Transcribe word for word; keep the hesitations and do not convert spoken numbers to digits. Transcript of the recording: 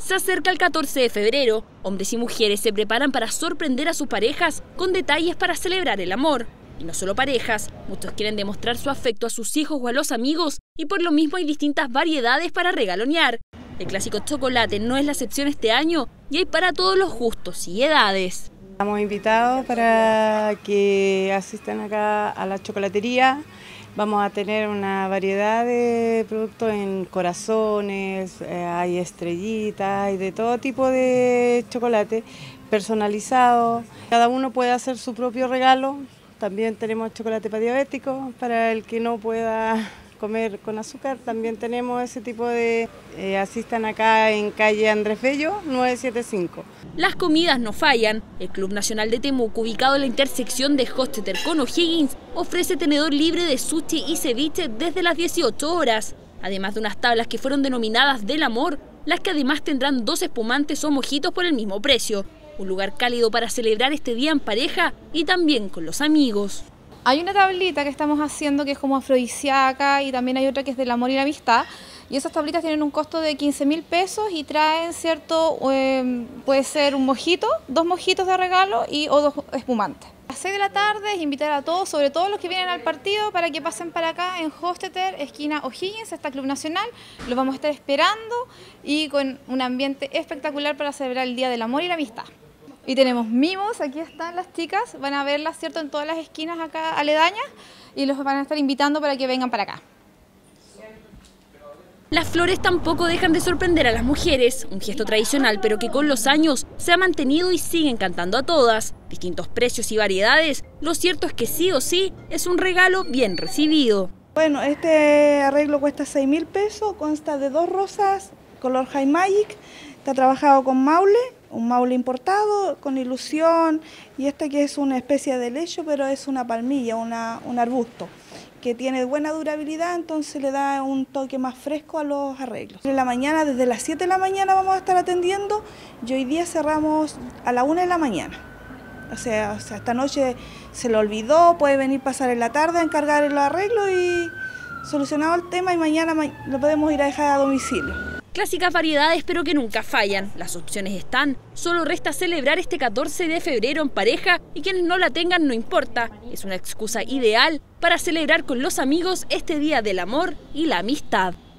Se acerca el catorce de febrero. Hombres y mujeres se preparan para sorprender a sus parejas con detalles para celebrar el amor. Y no solo parejas, muchos quieren demostrar su afecto a sus hijos o a los amigos y por lo mismo hay distintas variedades para regalonear. El clásico chocolate no es la excepción este año y hay para todos los gustos y edades. Estamos invitados para que asistan acá a la chocolatería. Vamos a tener una variedad de productos en corazones, eh, hay estrellitas, hay de todo tipo de chocolate personalizado. Cada uno puede hacer su propio regalo. También tenemos chocolate para diabéticos, para el que no pueda comer con azúcar. También tenemos ese tipo de... Eh, asistan acá en calle Andrés Bello, nueve setenta y cinco. Las comidas no fallan. El Club Nacional de Temuco, ubicado en la intersección de Hostetter con O'Higgins, ofrece tenedor libre de sushi y ceviche desde las dieciocho horas. Además de unas tablas que fueron denominadas del amor, las que además tendrán dos espumantes o mojitos por el mismo precio. Un lugar cálido para celebrar este día en pareja y también con los amigos. Hay una tablita que estamos haciendo que es como afrodisíaca y también hay otra que es del amor y la amistad. Y esas tablitas tienen un costo de quince mil pesos y traen, cierto, eh, puede ser un mojito, dos mojitos de regalo y o dos espumantes. A las seis de la tarde es invitar a todos, sobre todo los que vienen al partido, para que pasen para acá en Hostetter, esquina O'Higgins, está Club Nacional. Los vamos a estar esperando y con un ambiente espectacular para celebrar el Día del Amor y la Amistad. Y tenemos mimos, aquí están las chicas, van a verlas, cierto, en todas las esquinas acá aledañas y los van a estar invitando para que vengan para acá. Las flores tampoco dejan de sorprender a las mujeres, un gesto tradicional pero que con los años se ha mantenido y sigue encantando a todas. Distintos precios y variedades, lo cierto es que sí o sí es un regalo bien recibido. Bueno, este arreglo cuesta seis mil pesos, consta de dos rosas, color High Magic, está trabajado con maule, un maule importado, con ilusión, y este que es una especie de lecho, pero es una palmilla, una, un arbusto, que tiene buena durabilidad, entonces le da un toque más fresco a los arreglos. En la mañana, desde las siete de la mañana vamos a estar atendiendo, y hoy día cerramos a la una de la mañana. O sea, o sea, esta noche se lo olvidó, puede venir pasar en la tarde a encargar el arreglo y solucionado el tema y mañana lo podemos ir a dejar a domicilio. Clásicas variedades pero que nunca fallan. Las opciones están, solo resta celebrar este catorce de febrero en pareja y quienes no la tengan no importa. Es una excusa ideal para celebrar con los amigos este Día del Amor y la Amistad.